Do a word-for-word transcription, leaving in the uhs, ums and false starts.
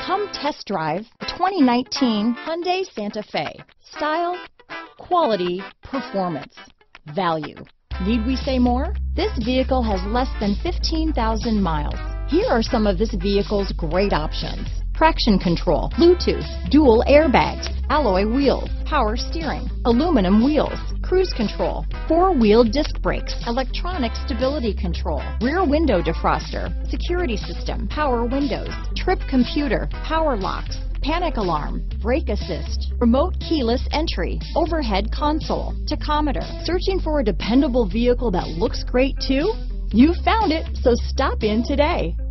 Come test drive the twenty nineteen Hyundai Santa Fe. Style, quality, performance, value. Need we say more? This vehicle has less than fifteen thousand miles. Here are some of this vehicle's great options: traction control, Bluetooth, dual airbags, alloy wheels, power steering, aluminum wheels, cruise control, four-wheel disc brakes, electronic stability control, rear window defroster, security system, power windows, trip computer, power locks, panic alarm, brake assist, remote keyless entry, overhead console, tachometer. Searching for a dependable vehicle that looks great too? You found it, so stop in today.